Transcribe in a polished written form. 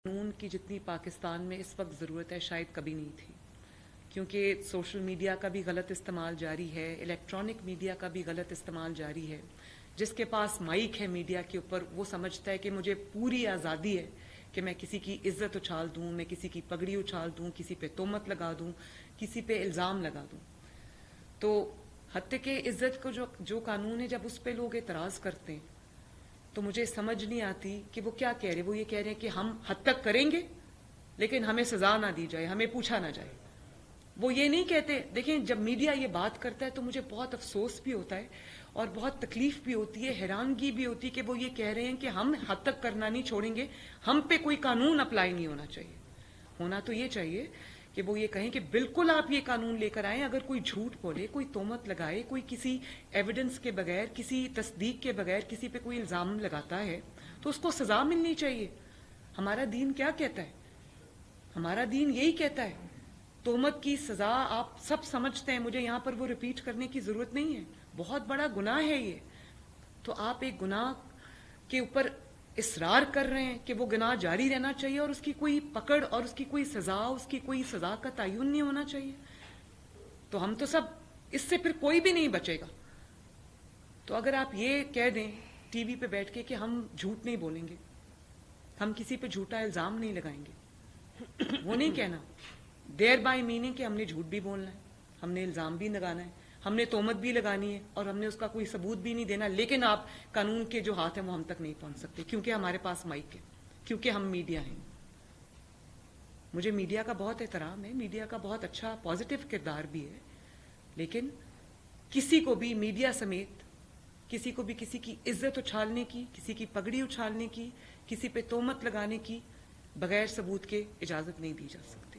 कानून की जितनी पाकिस्तान में इस वक्त ज़रूरत है शायद कभी नहीं थी, क्योंकि सोशल मीडिया का भी गलत इस्तेमाल जारी है, इलेक्ट्रॉनिक मीडिया का भी गलत इस्तेमाल जारी है। जिसके पास माइक है मीडिया के ऊपर वो समझता है कि मुझे पूरी आज़ादी है कि मैं किसी की इज्जत उछाल दूं, मैं किसी की पगड़ी उछाल दूं, किसी पे तोहमत लगा दूं, किसी पे इल्ज़ाम लगा दूं। तो हत्या के इज्जत को जो कानून है, जब उस पे लोग एतराज़ करते हैं तो मुझे समझ नहीं आती कि वो क्या कह रहे हैं। वो ये कह रहे हैं कि हम हद तक करेंगे लेकिन हमें सजा ना दी जाए, हमें पूछा ना जाए। वो ये नहीं कहते। देखें, जब मीडिया ये बात करता है तो मुझे बहुत अफसोस भी होता है और बहुत तकलीफ भी होती है, हैरानगी भी होती है कि वो ये कह रहे हैं कि हम हद तक करना नहीं छोड़ेंगे, हम पे कोई कानून अप्लाई नहीं होना चाहिए। होना तो ये चाहिए कि वो ये कहें कि बिल्कुल आप ये कानून लेकर आए, अगर कोई झूठ बोले, कोई तोहमत लगाए, कोई किसी एविडेंस के बगैर, किसी तस्दीक के बगैर किसी पे कोई इल्जाम लगाता है तो उसको सजा मिलनी चाहिए। हमारा दीन क्या कहता है? हमारा दीन यही कहता है, तोहमत की सजा आप सब समझते हैं, मुझे यहां पर वो रिपीट करने की जरूरत नहीं है। बहुत बड़ा गुनाह है ये। तो आप एक गुनाह के ऊपर इसरार कर रहे हैं कि वो गुनाह जारी रहना चाहिए और उसकी कोई पकड़ और उसकी कोई सजा, उसकी कोई सजा का तयन नहीं होना चाहिए। तो हम तो सब, इससे फिर कोई भी नहीं बचेगा। तो अगर आप ये कह दें टीवी पे बैठ के कि हम झूठ नहीं बोलेंगे, हम किसी पे झूठा इल्जाम नहीं लगाएंगे, वो नहीं कहना देयर बाय मीनिंग कि हमने झूठ भी बोलना है, हमने इल्जाम भी लगाना है, हमने तोहमत भी लगानी है और हमने उसका कोई सबूत भी नहीं देना, लेकिन आप कानून के जो हाथ हैं वो हम तक नहीं पहुंच सकते क्योंकि हमारे पास माइक है, क्योंकि हम मीडिया हैं। मुझे मीडिया का बहुत एहतराम है, मीडिया का बहुत अच्छा पॉजिटिव किरदार भी है, लेकिन किसी को भी मीडिया समेत किसी को भी किसी की इज्जत उछालने की, किसी की पगड़ी उछालने की, किसी पे तोहमत लगाने की बगैर सबूत के इजाजत नहीं दी जा सकती।